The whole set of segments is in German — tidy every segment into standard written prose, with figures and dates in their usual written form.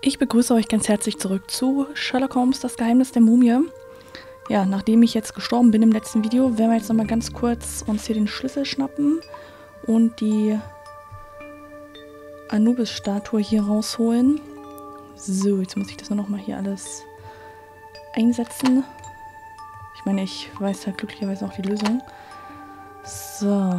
Ich begrüße euch ganz herzlich zurück zu Sherlock Holmes, das Geheimnis der Mumie. Ja, nachdem ich jetzt gestorben bin im letzten Video, werden wir jetzt nochmal ganz kurz uns hier den Schlüssel schnappen und die Anubis-Statue hier rausholen. So, jetzt muss ich das nur nochmal hier alles einsetzen. Ich meine, ich weiß ja glücklicherweise auch die Lösung. So.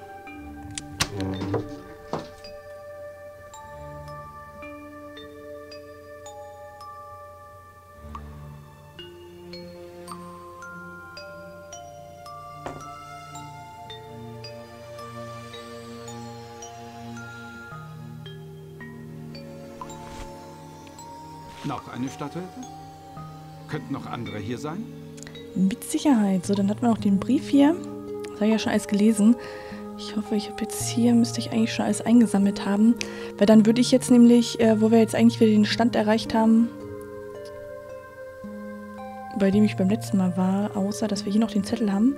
Noch eine Statuette? Könnten noch andere hier sein? Mit Sicherheit. So, dann hat man auch den Brief hier. Das habe ich ja schon alles gelesen. Ich hoffe, ich habe jetzt hier, müsste ich eigentlich schon alles eingesammelt haben. Weil dann würde ich jetzt nämlich, wo wir jetzt eigentlich wieder den Stand erreicht haben, bei dem ich beim letzten Mal war, außer dass wir hier noch den Zettel haben,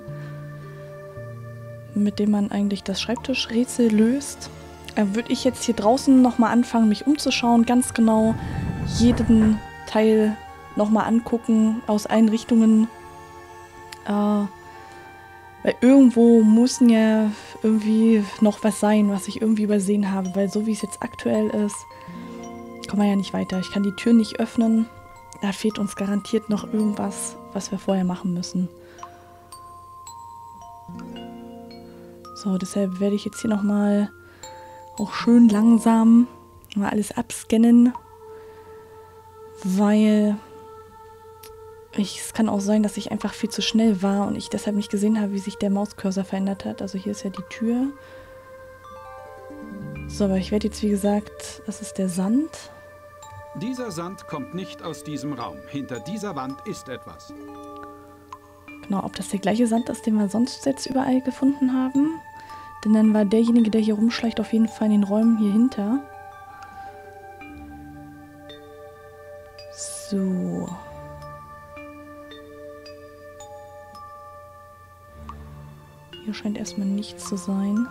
mit dem man eigentlich das Schreibtischrätsel löst, würde ich jetzt hier draußen nochmal anfangen, mich umzuschauen, ganz genau jeden Teil nochmal angucken, aus allen Richtungen. Weil irgendwo muss ja irgendwie noch was sein, was ich irgendwie übersehen habe, weil so wie es jetzt aktuell ist, kommen wir ja nicht weiter. Ich kann die Tür nicht öffnen. Da fehlt uns garantiert noch irgendwas, was wir vorher machen müssen. So, deshalb werde ich jetzt hier nochmal auch schön langsam mal alles abscannen, weil es kann auch sein, dass ich einfach viel zu schnell war und ich deshalb nicht gesehen habe, wie sich der Mauscursor verändert hat. Also hier ist ja die Tür. So, aber ich werde jetzt, wie gesagt, das ist der Sand. Dieser Sand kommt nicht aus diesem Raum. Hinter dieser Wand ist etwas. Genau, ob das der gleiche Sand ist, den wir sonst jetzt überall gefunden haben. Denn dann war derjenige, der hier rumschleicht, auf jeden Fall in den Räumen hier hinter. So. Hier scheint erstmal nichts zu sein.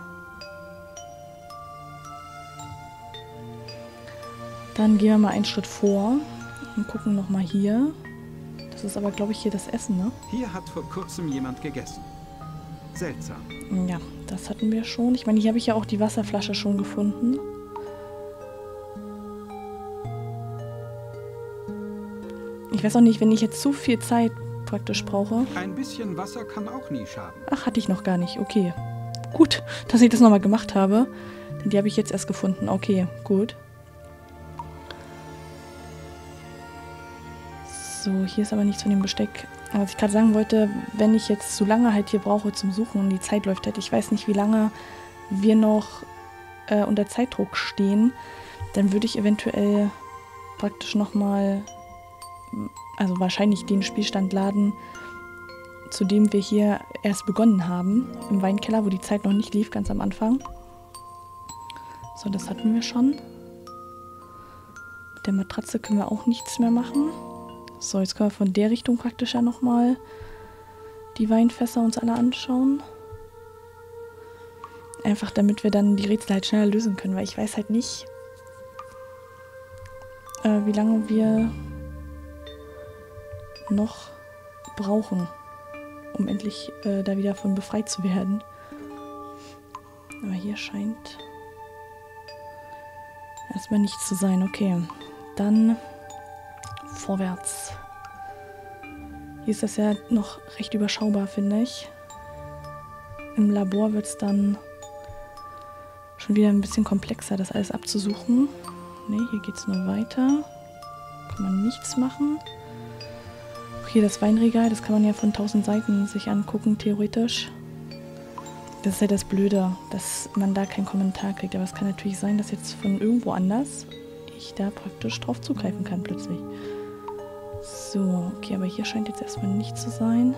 Dann gehen wir mal einen Schritt vor und gucken nochmal hier. Das ist aber, glaube ich, hier das Essen, ne? Hier hat vor kurzem jemand gegessen. Seltsam. Ja, das hatten wir schon. Ich meine, hier habe ich ja auch die Wasserflasche schon gefunden. Ich weiß auch nicht, wenn ich jetzt zu viel Zeit praktisch brauche. Ein bisschen Wasser kann auch nie schaden. Ach, hatte ich noch gar nicht. Okay. Gut, dass ich das nochmal gemacht habe. Denn die habe ich jetzt erst gefunden. Okay, gut. So, hier ist aber nichts von dem Besteck. Was ich gerade sagen wollte, wenn ich jetzt so lange halt hier brauche zum Suchen und die Zeit läuft halt, ich weiß nicht, wie lange wir noch unter Zeitdruck stehen, dann würde ich eventuell praktisch nochmal, also wahrscheinlich den Spielstand laden, zu dem wir hier erst begonnen haben, im Weinkeller, wo die Zeit noch nicht lief, ganz am Anfang. So, das hatten wir schon. Mit der Matratze können wir auch nichts mehr machen. So, jetzt können wir von der Richtung praktisch ja nochmal die Weinfässer uns alle anschauen. Einfach damit wir dann die Rätsel halt schneller lösen können, weil ich weiß halt nicht, wie lange wir noch brauchen, um endlich da wieder von befreit zu werden. Aber hier scheint erstmal nichts zu sein. Okay, dann vorwärts. Hier ist das ja noch recht überschaubar, finde ich. Im Labor wird es dann schon wieder ein bisschen komplexer, das alles abzusuchen. Ne, hier geht es nur weiter. Kann man nichts machen. Okay, das Weinregal, das kann man ja von 1000 Seiten sich angucken, theoretisch. Das ist ja das Blöde, dass man da keinen Kommentar kriegt. Aber es kann natürlich sein, dass jetzt von irgendwo anders ich da praktisch drauf zugreifen kann plötzlich. So, okay, aber hier scheint jetzt erstmal nichts zu sein.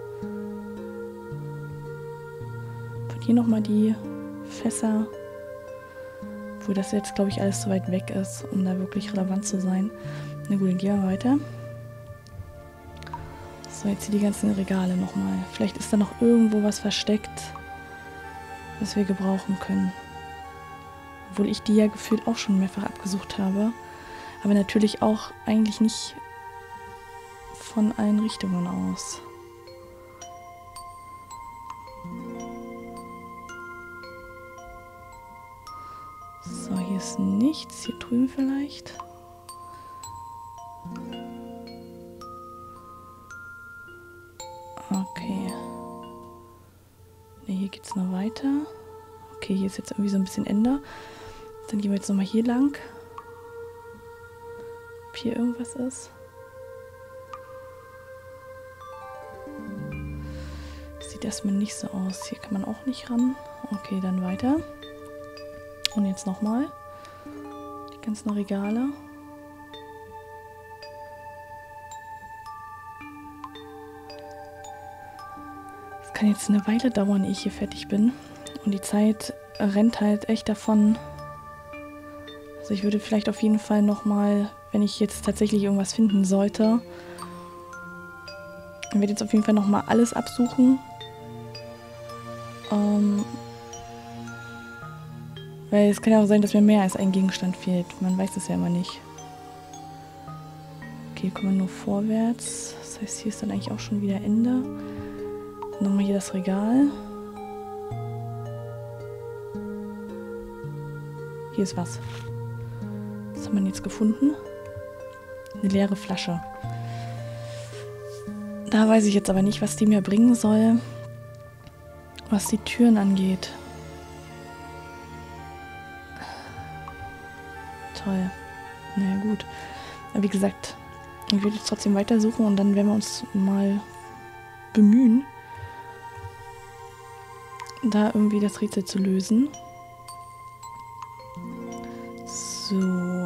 Von hier nochmal die Fässer. Obwohl das jetzt, glaube ich, alles zu weit weg ist, um da wirklich relevant zu sein. Na gut, dann gehen wir weiter. So, jetzt hier die ganzen Regale nochmal. Vielleicht ist da noch irgendwo was versteckt, was wir gebrauchen können. Obwohl ich die ja gefühlt auch schon mehrfach abgesucht habe. Aber natürlich auch eigentlich nicht von allen Richtungen aus. So, hier ist nichts. Hier drüben vielleicht. Okay. Ne, hier geht's noch weiter. Okay, hier ist jetzt irgendwie so ein bisschen Ende. Dann gehen wir jetzt nochmal hier lang. Ob hier irgendwas ist. Sieht erstmal nicht so aus. Hier kann man auch nicht ran. Okay, dann weiter. Und jetzt nochmal. Die ganzen Regale. Es kann jetzt eine Weile dauern, ehe ich hier fertig bin. Und die Zeit rennt halt echt davon. Also ich würde vielleicht auf jeden Fall nochmal, wenn ich jetzt tatsächlich irgendwas finden sollte, ich werde jetzt auf jeden Fall nochmal alles absuchen. Weil es kann ja auch sein, dass mir mehr als ein Gegenstand fehlt. Man weiß es ja immer nicht. Okay, hier kommen wir nur vorwärts. Das heißt, hier ist dann eigentlich auch schon wieder Ende. Nochmal hier das Regal. Hier ist was. Was haben wir jetzt gefunden? Eine leere Flasche. Da weiß ich jetzt aber nicht, was die mir bringen soll, was die Türen angeht. Toll. Naja, gut. Aber wie gesagt, ich werde jetzt trotzdem weitersuchen und dann werden wir uns mal bemühen, da irgendwie das Rätsel zu lösen. So.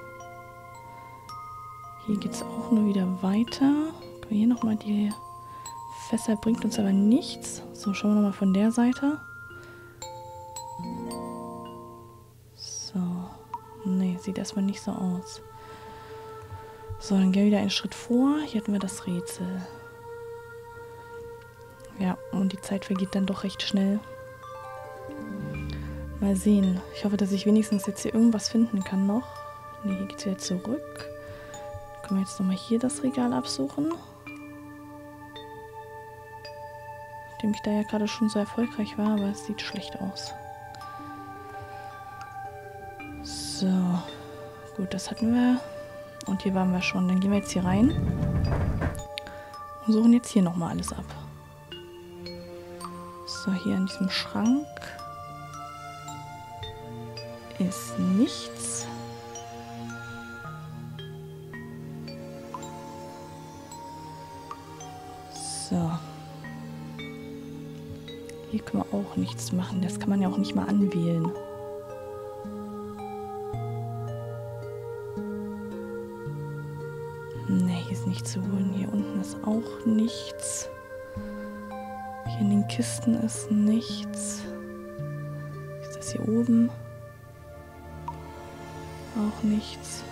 Hier geht es auch nur wieder weiter. Können wir hier nochmal die Fässer, bringt uns aber nichts. So, schauen wir nochmal von der Seite. So. Nee, sieht erstmal nicht so aus. So, dann gehen wir wieder einen Schritt vor. Hier hatten wir das Rätsel. Ja, und die Zeit vergeht dann doch recht schnell. Mal sehen. Ich hoffe, dass ich wenigstens jetzt hier irgendwas finden kann noch. Ne, hier geht es wieder zurück. Können wir jetzt nochmal hier das Regal absuchen. Nachdem ich da ja gerade schon so erfolgreich war, aber es sieht schlecht aus. So. Gut, das hatten wir. Und hier waren wir schon. Dann gehen wir jetzt hier rein. Und suchen jetzt hier nochmal alles ab. So, hier in diesem Schrank ist nichts. So. Hier können wir auch nichts machen. Das kann man ja auch nicht mal anwählen. Ne, hier ist nichts zu holen. Hier unten ist auch nichts. Hier in den Kisten ist nichts. Ist das hier oben? Auch nichts.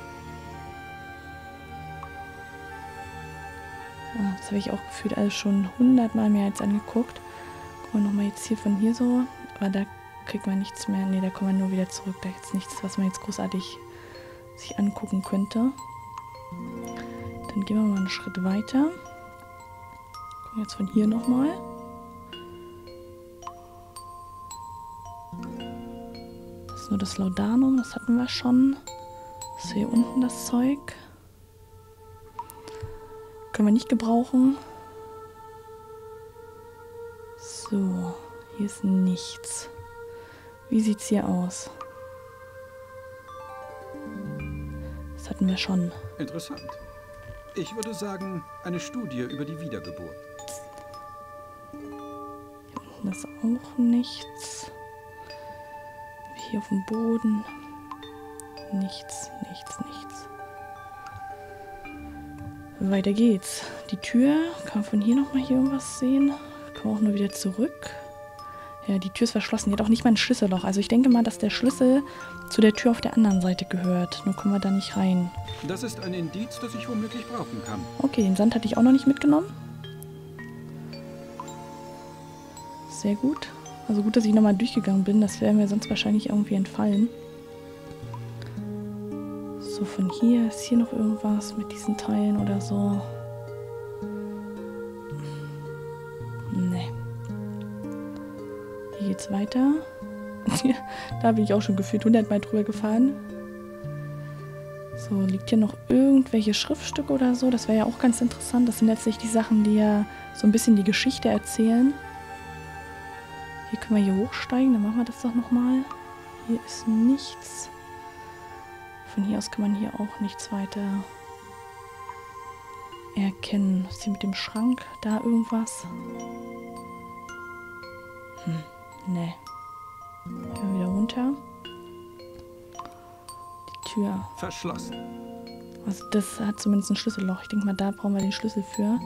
Ah, das habe ich auch gefühlt alles schon 100-mal mehr als angeguckt. Gucken wir nochmal jetzt hier von hier so. Aber da kriegt man nichts mehr. Ne, da kommen wir nur wieder zurück. Da ist nichts, was man jetzt großartig sich angucken könnte. Dann gehen wir mal einen Schritt weiter. Gucken jetzt von hier nochmal. Das ist nur das Laudanum, das hatten wir schon. Das ist hier unten das Zeug. Können wir nicht gebrauchen. So, hier ist nichts. Wie sieht's hier aus? Das hatten wir schon. Interessant. Ich würde sagen, eine Studie über die Wiedergeburt. Hier unten ist auch nichts. Hier auf dem Boden. Nichts, nichts, nichts. Weiter geht's. Die Tür. Kann man von hier nochmal hier irgendwas sehen? Kann man auch nur wieder zurück. Ja, die Tür ist verschlossen. Die hat auch nicht mal ein Schlüsselloch. Also ich denke mal, dass der Schlüssel zu der Tür auf der anderen Seite gehört. Nur kommen wir da nicht rein. Das ist ein Indiz, das ich womöglich brauchen kann. Okay, den Sand hatte ich auch noch nicht mitgenommen. Sehr gut. Also gut, dass ich nochmal durchgegangen bin. Das wäre mir sonst wahrscheinlich irgendwie entfallen. So, von hier ist hier noch irgendwas mit diesen Teilen oder so. Nee. Hier geht's weiter. Da bin ich auch schon gefühlt 100 Mal drüber gefahren. So, liegt hier noch irgendwelche Schriftstücke oder so? Das wäre ja auch ganz interessant. Das sind letztlich die Sachen, die ja so ein bisschen die Geschichte erzählen. Hier können wir hier hochsteigen, dann machen wir das doch nochmal. Hier ist nichts. Von hier aus kann man hier auch nichts weiter erkennen. Was ist hier mit dem Schrank? Da irgendwas? Nee. Gehen wir wieder runter. Die Tür. Verschlossen. Also das hat zumindest ein Schlüsselloch. Ich denke mal, da brauchen wir den Schlüssel für.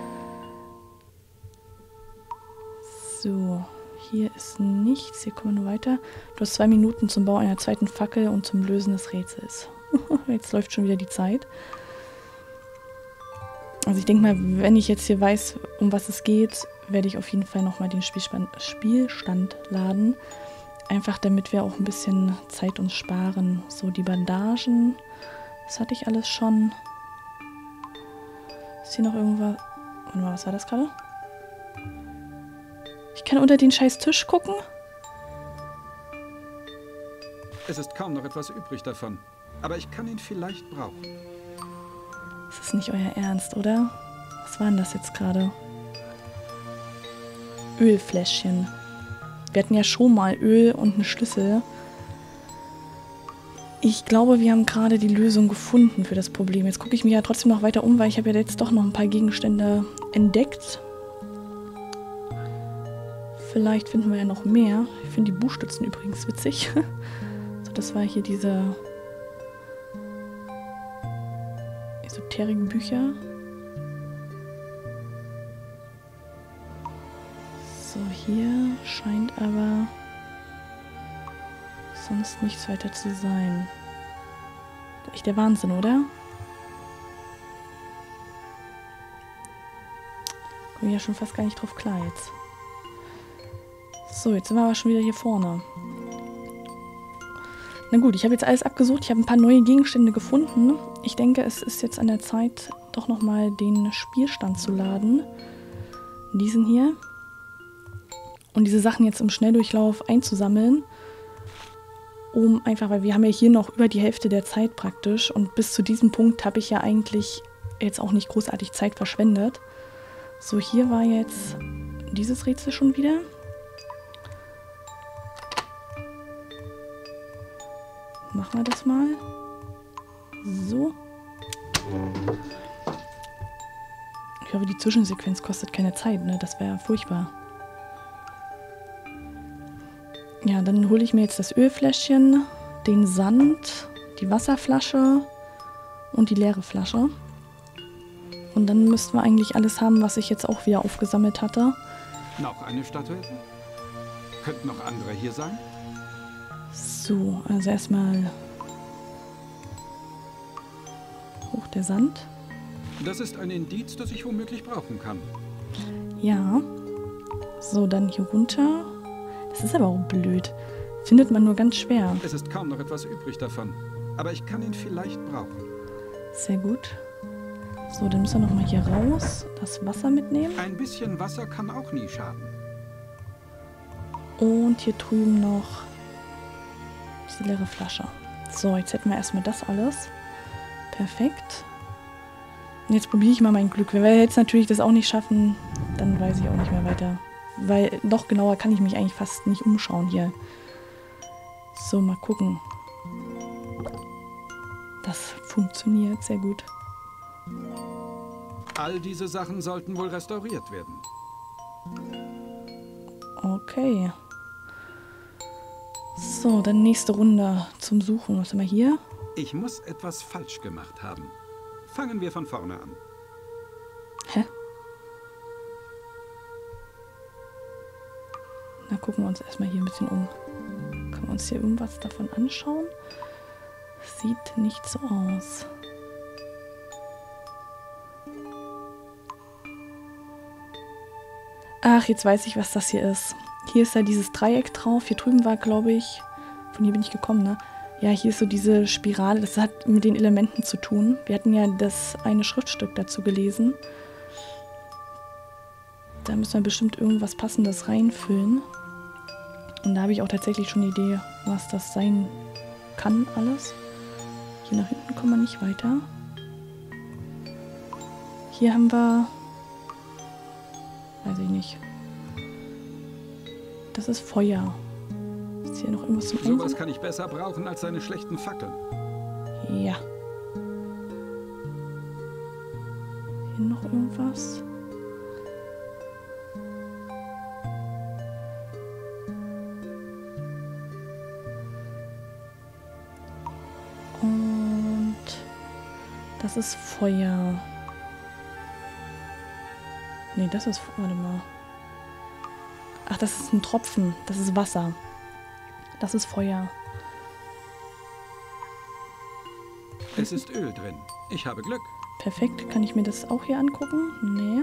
So. Hier ist nichts. Hier kommen wir nur weiter. Du hast 2 Minuten zum Bau einer zweiten Fackel und zum Lösen des Rätsels. Jetzt läuft schon wieder die Zeit. Also ich denke mal, wenn ich jetzt hier weiß, um was es geht, werde ich auf jeden Fall nochmal den Spielstand laden. Einfach damit wir auch ein bisschen Zeit uns sparen. So, die Bandagen. Das hatte ich alles schon. Ist hier noch irgendwas? Warte mal, was war das gerade? Ich kann unter den scheiß Tisch gucken. Es ist kaum noch etwas übrig davon. Aber ich kann ihn vielleicht brauchen. Das ist nicht euer Ernst, oder? Was war denn das jetzt gerade? Ölfläschchen. Wir hatten ja schon mal Öl und einen Schlüssel. Ich glaube, wir haben gerade die Lösung gefunden für das Problem. Jetzt gucke ich mich ja trotzdem noch weiter um, weil ich habe ja jetzt doch noch ein paar Gegenstände entdeckt. Vielleicht finden wir ja noch mehr. Ich finde die Buchstützen übrigens witzig. So, das war hier diese esoterischen Bücher. So, hier scheint aber sonst nichts weiter zu sein. Echt der Wahnsinn, oder? Komme ich ja schon fast gar nicht drauf klar jetzt. So, jetzt sind wir aber schon wieder hier vorne. Na gut, ich habe jetzt alles abgesucht. Ich habe ein paar neue Gegenstände gefunden. Ich denke, es ist jetzt an der Zeit, doch nochmal den Spielstand zu laden. Diesen hier. Und diese Sachen jetzt im Schnelldurchlauf einzusammeln. Weil wir haben ja hier noch über die Hälfte der Zeit praktisch. Und bis zu diesem Punkt habe ich ja eigentlich jetzt auch nicht großartig Zeit verschwendet. So, hier war jetzt dieses Rätsel schon wieder. Machen wir das mal. So. Ich hoffe, die Zwischensequenz kostet keine Zeit, ne? Das wäre furchtbar. Ja, dann hole ich mir jetzt das Ölfläschchen, den Sand, die Wasserflasche und die leere Flasche. Und dann müssten wir eigentlich alles haben, was ich jetzt auch wieder aufgesammelt hatte. Noch eine Statuette? Könnten noch andere hier sein? So, also erstmal hoch der Sand. Das ist ein Indiz, das ich womöglich brauchen kann. Ja. So, dann hier runter. Das ist aber auch blöd. Findet man nur ganz schwer. Es ist kaum noch etwas übrig davon. Aber ich kann ihn vielleicht brauchen. Sehr gut. So, dann müssen wir nochmal hier raus. Das Wasser mitnehmen. Ein bisschen Wasser kann auch nie schaden. Und hier drüben noch diese leere Flasche. So, jetzt hätten wir erstmal das alles. Perfekt. Und jetzt probiere ich mal mein Glück. Wenn wir jetzt natürlich das auch nicht schaffen, dann weiß ich auch nicht mehr weiter. Weil noch genauer kann ich mich eigentlich fast nicht umschauen hier. So, mal gucken. Das funktioniert sehr gut. All diese Sachen sollten wohl restauriert werden. Okay. So, dann nächste Runde zum Suchen. Was haben wir hier? Ich muss etwas falsch gemacht haben. Fangen wir von vorne an. Hä? Na, gucken wir uns erstmal hier ein bisschen um. Können wir uns hier irgendwas davon anschauen? Sieht nicht so aus. Ach, jetzt weiß ich, was das hier ist. Hier ist ja dieses Dreieck drauf. Hier drüben war, glaube ich, von hier bin ich gekommen, ne? Ja, hier ist so diese Spirale, das hat mit den Elementen zu tun. Wir hatten ja das eine Schriftstück dazu gelesen. Da müssen wir bestimmt irgendwas Passendes reinfüllen. Und da habe ich auch tatsächlich schon eine Idee, was das sein kann alles. Hier nach hinten kommen wir nicht weiter. Hier haben wir... Weiß ich nicht. Das ist Feuer. Ist hier noch irgendwas zum Einsammeln? Sowas kann ich besser brauchen als seine schlechten Fackeln. Ja. Hier noch irgendwas? Und das ist Feuer. Nee, das ist... Warte mal. Ach, das ist ein Tropfen. Das ist Wasser. Das ist Feuer. Es ist Öl drin. Ich habe Glück. Perfekt. Kann ich mir das auch hier angucken? Nee.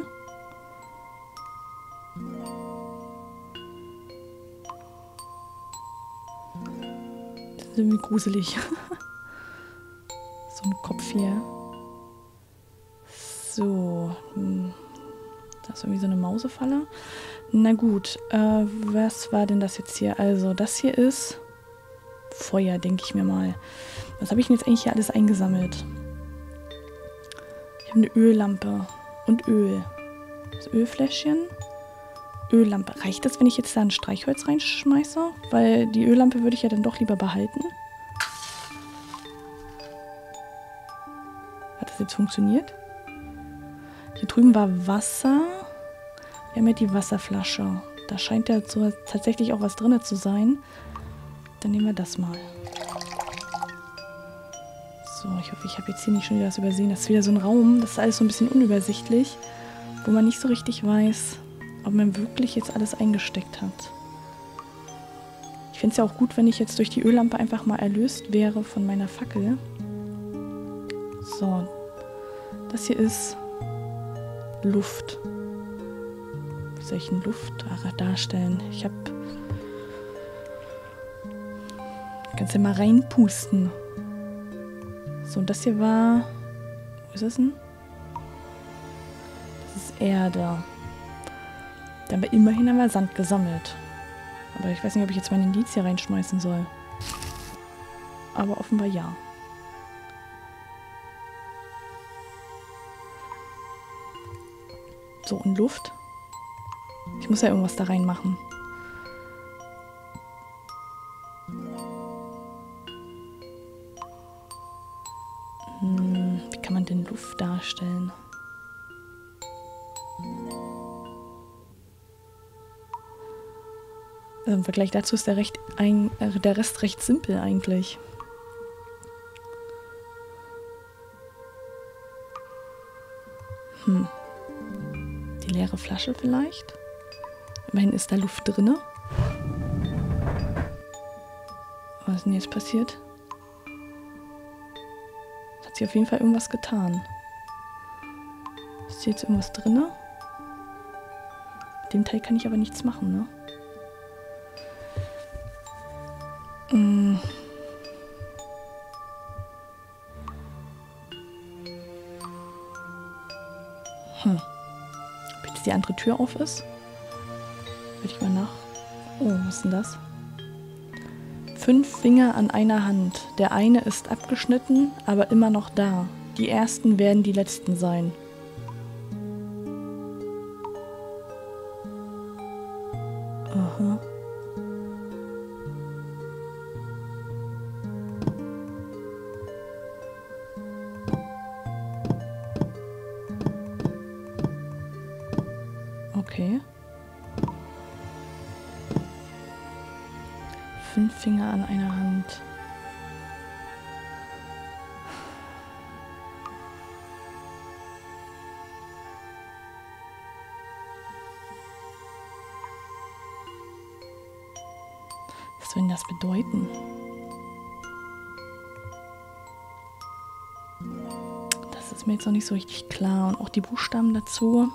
Das ist irgendwie gruselig. So ein Kopf hier. So. Da ist irgendwie so eine Mausefalle. Na gut, was war denn das jetzt hier? Also, das hier ist Feuer, denke ich mir mal. Was habe ich denn jetzt eigentlich hier alles eingesammelt? Ich habe eine Öllampe und Öl. Das Ölfläschchen. Öllampe. Reicht das, wenn ich jetzt da ein Streichholz reinschmeiße? Weil die Öllampe würde ich ja dann doch lieber behalten. Hat das jetzt funktioniert? Hier drüben war Wasser. Wir haben ja die Wasserflasche. Da scheint ja so tatsächlich auch was drin zu sein. Dann nehmen wir das mal. So, ich hoffe, ich habe jetzt hier nicht schon wieder was übersehen. Das ist wieder so ein Raum, das ist alles so ein bisschen unübersichtlich, wo man nicht so richtig weiß, ob man wirklich jetzt alles eingesteckt hat. Ich finde es ja auch gut, wenn ich jetzt durch die Öllampe einfach mal erlöst wäre von meiner Fackel. So, das hier ist Luft. Wie soll ich denn Luft darstellen? Ich habe... Kannst ja mal reinpusten. So, und das hier war... Wo ist das denn? Das ist Erde. Dann immerhin haben wir Sand gesammelt. Aber ich weiß nicht, ob ich jetzt meine Indiz hier reinschmeißen soll. Aber offenbar ja. So, und Luft. Ich muss ja irgendwas da reinmachen. Wie kann man denn Luft darstellen? Also im Vergleich dazu ist der Rest recht simpel eigentlich. Die leere Flasche vielleicht? Immerhin ist da Luft drin. Was ist denn jetzt passiert? Es hat sich auf jeden Fall irgendwas getan. Ist hier jetzt irgendwas drin? Mit dem Teil kann ich aber nichts machen, ne? Ob jetzt die andere Tür auf ist? Würde ich mal nach... Oh, was ist denn das? 5 Finger an einer Hand. Der eine ist abgeschnitten, aber immer noch da. Die ersten werden die letzten sein. Aha. Okay. 5 Finger an einer Hand. Was soll denn das bedeuten? Das ist mir jetzt noch nicht so richtig klar. Und auch die Buchstaben dazu.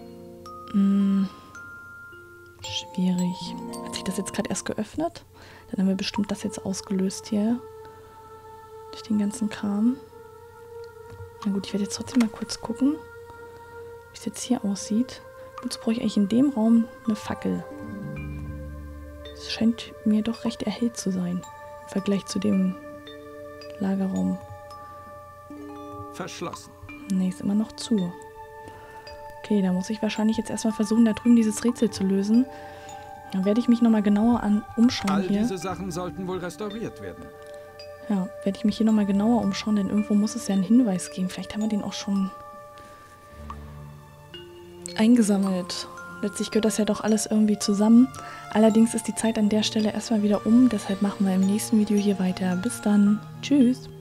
Schwierig. Hat sich das jetzt gerade erst geöffnet? Dann haben wir bestimmt das jetzt ausgelöst hier. Durch den ganzen Kram. Na gut, ich werde jetzt trotzdem mal kurz gucken, wie es jetzt hier aussieht. Wozu brauche ich eigentlich in dem Raum eine Fackel? Es scheint mir doch recht erhellt zu sein. Im Vergleich zu dem Lagerraum. Verschlossen. Nee, ist immer noch zu. Okay, da muss ich wahrscheinlich jetzt erstmal versuchen, da drüben dieses Rätsel zu lösen. Dann werde ich mich nochmal genauer umschauen All hier. diese Sachen sollten wohl restauriert werden. Ja, werde ich mich hier nochmal genauer umschauen, denn irgendwo muss es ja einen Hinweis geben. Vielleicht haben wir den auch schon eingesammelt. Letztlich gehört das ja doch alles irgendwie zusammen. Allerdings ist die Zeit an der Stelle erstmal wieder um. Deshalb machen wir im nächsten Video hier weiter. Bis dann. Tschüss.